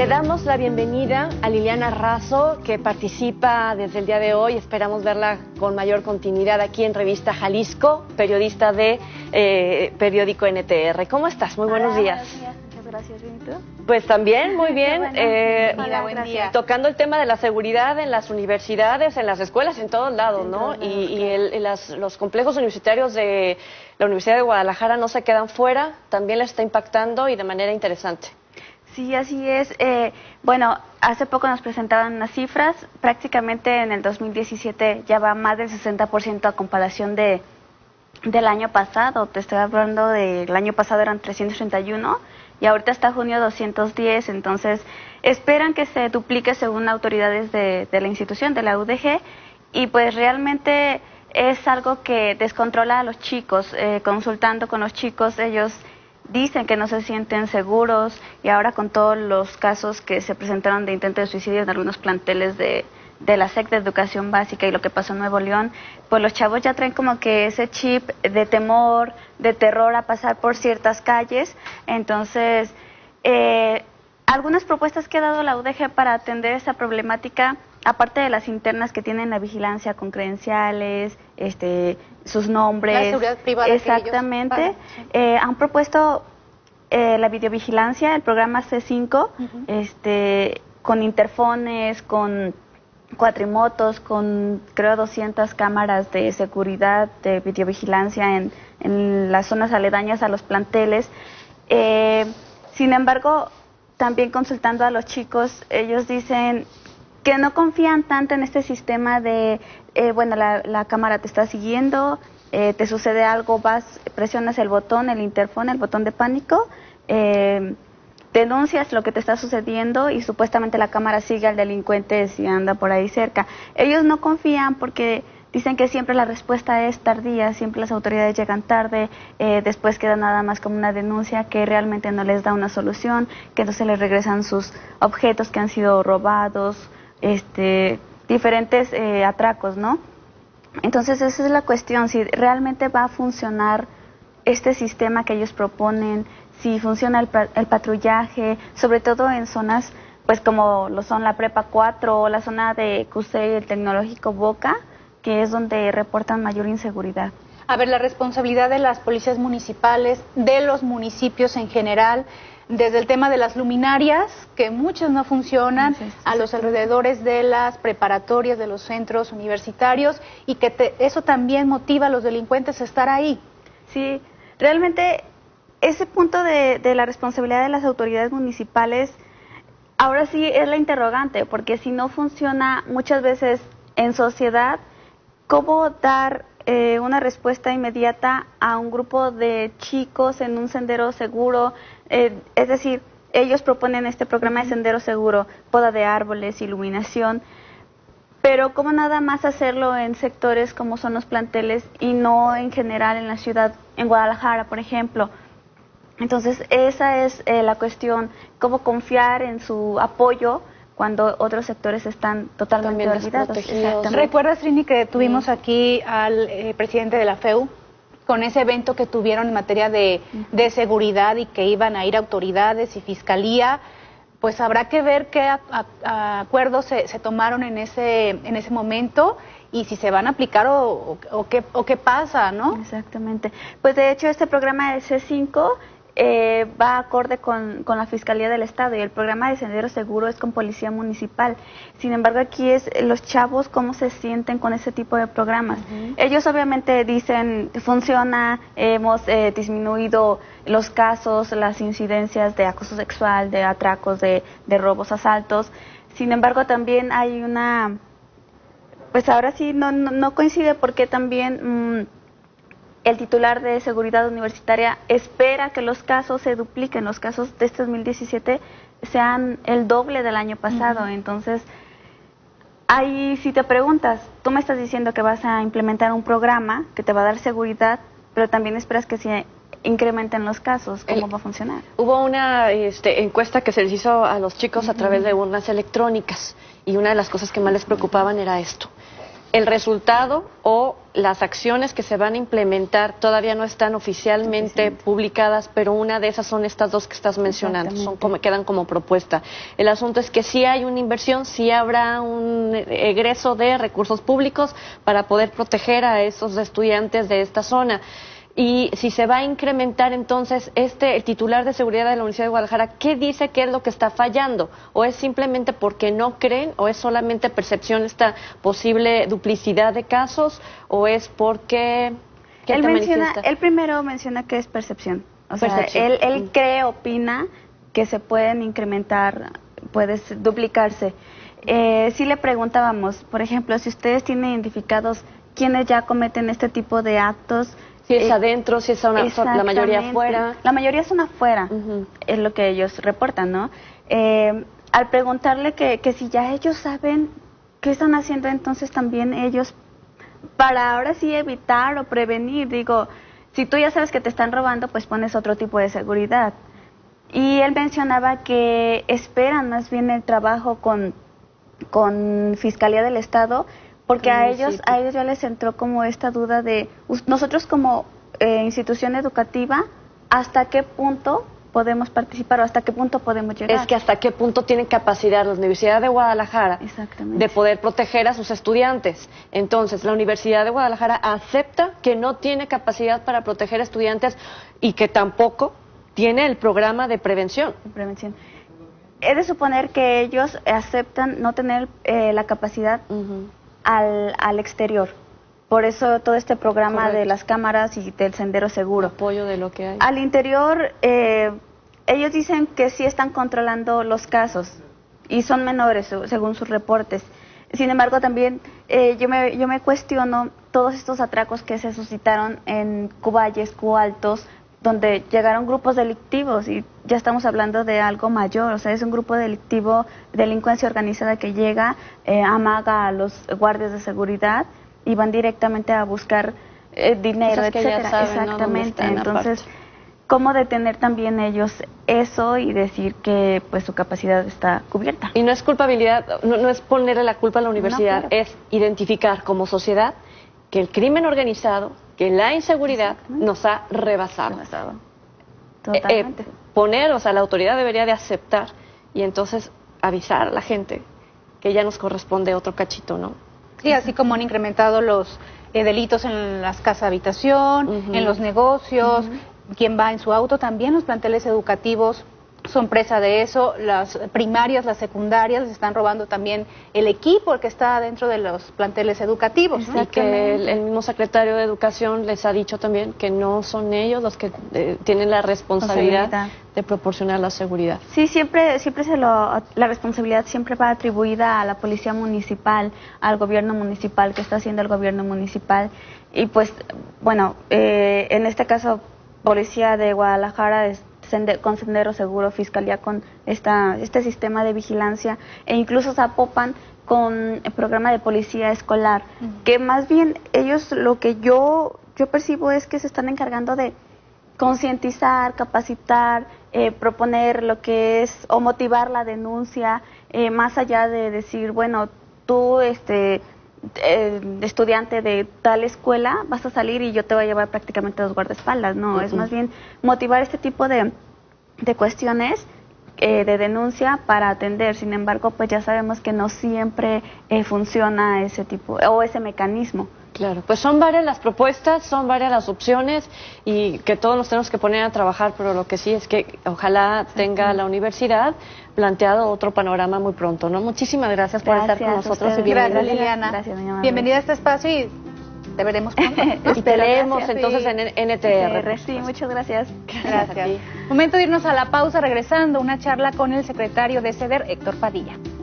Le damos la bienvenida a Liliana Razo, que participa desde el día de hoy. Esperamos verla con mayor continuidad aquí en Revista Jalisco, periodista de periódico NTR. ¿Cómo estás? Muy buenos días. Buenos días. Muchas gracias. ¿Bien tú? Pues también, muy bien. Hola, buen día. Tocando el tema de la seguridad en las universidades, en las escuelas, en todos lados, ¿no? Los complejos universitarios de la Universidad de Guadalajara no se quedan fuera, también les está impactando y de manera interesante. Sí, así es. Bueno, hace poco nos presentaban unas cifras. Prácticamente en el 2017 ya va más del 60% a comparación del año pasado. Te estoy hablando del año pasado eran 331 y ahorita hasta junio 210. Entonces, esperan que se duplique según autoridades de la institución, de la UDG. Y pues realmente es algo que descontrola a los chicos. Consultando con los chicos, ellos dicen que no se sienten seguros, y ahora con todos los casos que se presentaron de intento de suicidio en algunos planteles de la SEC de Educación Básica y lo que pasó en Nuevo León, pues los chavos ya traen como que ese chip de temor, de terror a pasar por ciertas calles. Entonces, algunas propuestas que ha dado la UDG para atender esa problemática, aparte de las internas que tienen la vigilancia con credenciales, sus nombres, la seguridad privada, exactamente, han propuesto la videovigilancia, el programa C5, con interfones, con cuatrimotos, con creo 200 cámaras de seguridad, de videovigilancia en las zonas aledañas a los planteles. Sin embargo, también consultando a los chicos, ellos dicen que no confían tanto en este sistema de, bueno, la cámara te está siguiendo, te sucede algo, vas, presionas el botón, el interfón, el botón de pánico, denuncias lo que te está sucediendo y supuestamente la cámara sigue al delincuente si anda por ahí cerca. Ellos no confían porque dicen que siempre la respuesta es tardía, siempre las autoridades llegan tarde, después queda nada más como una denuncia que realmente no les da una solución, que entonces les regresan sus objetos que han sido robados, diferentes atracos, ¿no? Entonces esa es la cuestión, si realmente va a funcionar este sistema que ellos proponen, si funciona el patrullaje, sobre todo en zonas pues como lo son la Prepa 4 o la zona de CUSEI, el Tecnológico Boca, que es donde reportan mayor inseguridad. A ver, la responsabilidad de las policías municipales, de los municipios en general, desde el tema de las luminarias, que muchas no funcionan, a los alrededores de las preparatorias, de los centros universitarios, y que eso también motiva a los delincuentes a estar ahí. Sí, realmente ese punto de la responsabilidad de las autoridades municipales, ahora sí es la interrogante, porque si no funciona muchas veces en sociedad, ¿cómo dar una respuesta inmediata a un grupo de chicos en un sendero seguro? Es decir, ellos proponen este programa de sendero seguro, poda de árboles, iluminación, pero ¿cómo nada más hacerlo en sectores como son los planteles y no en general en la ciudad, en Guadalajara, por ejemplo? Entonces, esa es la cuestión, cómo confiar en su apoyo cuando otros sectores están totalmente olvidados. ¿Recuerdas, Trini, que tuvimos aquí al presidente de la FEU con ese evento que tuvieron en materia de seguridad y que iban a ir autoridades y fiscalía? Pues habrá que ver qué acuerdos se tomaron en ese momento y si se van a aplicar o qué pasa, ¿no? Exactamente. Pues de hecho este programa de C5 va acorde con la Fiscalía del Estado, y el programa de Sendero Seguro es con Policía Municipal. Sin embargo, aquí es los chavos cómo se sienten con ese tipo de programas. Ellos obviamente dicen, funciona, hemos disminuido los casos, las incidencias de acoso sexual, de atracos, de robos, asaltos. Sin embargo, también hay una, pues ahora sí no coincide, porque también el titular de Seguridad Universitaria espera que los casos se dupliquen, los casos de este 2017 sean el doble del año pasado. Entonces, ahí si te preguntas, tú me estás diciendo que vas a implementar un programa que te va a dar seguridad, pero también esperas que se incrementen los casos, ¿cómo va a funcionar? Hubo una encuesta que se les hizo a los chicos a través de urnas electrónicas, y una de las cosas que más les preocupaban era esto, el resultado o las acciones que se van a implementar todavía no están oficialmente publicadas, pero una de esas son estas dos que estás mencionando, quedan como propuesta. El asunto es que sí hay una inversión, sí habrá un egreso de recursos públicos para poder proteger a esos estudiantes de esta zona. Y si se va a incrementar, entonces, el titular de seguridad de la Universidad de Guadalajara, ¿qué dice que es lo que está fallando? ¿O es simplemente porque no creen? ¿O es solamente percepción esta posible duplicidad de casos? ¿O es porque... Él primero menciona que es percepción. O sea, él cree, opina que se pueden incrementar, puede duplicarse. Si le preguntábamos, por ejemplo, si ustedes tienen identificados quiénes ya cometen este tipo de actos... Si es adentro, si es la mayoría afuera. La mayoría son afuera, es lo que ellos reportan, ¿no? Al preguntarle que si ya ellos saben qué están haciendo, entonces también ellos, para ahora sí evitar o prevenir, digo, si tú ya sabes que te están robando, pues pones otro tipo de seguridad. Y él mencionaba que esperan más bien el trabajo con Fiscalía del Estado, porque a ellos ya les entró como esta duda de nosotros como institución educativa, ¿hasta qué punto podemos participar o hasta qué punto podemos llegar? Es que hasta qué punto tiene capacidad la Universidad de Guadalajara de poder proteger a sus estudiantes. Entonces, la Universidad de Guadalajara acepta que no tiene capacidad para proteger a estudiantes y que tampoco tiene el programa de prevención. He de suponer que ellos aceptan no tener la capacidad al exterior. Por eso todo este programa de las cámaras y del sendero seguro. Apoyo de lo que hay. Al interior, ellos dicen que sí están controlando los casos y son menores según sus reportes. Sin embargo, también yo me cuestiono todos estos atracos que se suscitaron en Cuballes, Cualtos, donde llegaron grupos delictivos y ya estamos hablando de algo mayor, o sea, es un grupo delictivo, delincuencia organizada que llega, amaga a los guardias de seguridad y van directamente a buscar dinero, etcétera. Saben, exactamente. ¿no? Entonces, ¿cómo detener también ellos eso y decir que pues su capacidad está cubierta? Y no es culpabilidad, no es ponerle la culpa a la universidad, No, claro. es identificar como sociedad que el crimen organizado, que la inseguridad nos ha rebasado. Totalmente. La autoridad debería de aceptar y entonces avisar a la gente que ya nos corresponde otro cachito, ¿no? Sí, así como han incrementado los delitos en las casas de habitación, en los negocios, quien va en su auto, también los planteles educativos son presa de eso, las primarias, las secundarias, les están robando también el equipo que está dentro de los planteles educativos. Y que el mismo secretario de Educación les ha dicho también que no son ellos los que tienen la responsabilidad de proporcionar la seguridad. Sí, siempre la responsabilidad siempre va atribuida a la policía municipal, al gobierno municipal, que está haciendo el gobierno municipal. Y pues, bueno, en este caso, Policía de Guadalajara con Sendero Seguro, Fiscalía con este sistema de vigilancia, e incluso Zapopan con el programa de policía escolar, que más bien ellos, lo que yo percibo es que se están encargando de concientizar, capacitar, proponer lo que es, o motivar la denuncia, más allá de decir, bueno, tú, estudiante de tal escuela, vas a salir y yo te voy a llevar prácticamente a los guardaespaldas. No, es más bien motivar este tipo de cuestiones de denuncia para atender. Sin embargo, pues ya sabemos que no siempre funciona ese tipo o ese mecanismo. Claro, pues son varias las propuestas, son varias las opciones y que todos nos tenemos que poner a trabajar, pero lo que sí es que ojalá tenga la universidad planteado otro panorama muy pronto, ¿no? Muchísimas gracias por estar con nosotros y bienvenida. Gracias, Liliana. Gracias, doña Manuel. Bienvenida a este espacio y te veremos pronto. Y te leemos entonces en NTR. Sí, muchas gracias. Gracias. Momento de irnos a la pausa, regresando una charla con el secretario de CEDER, Héctor Padilla.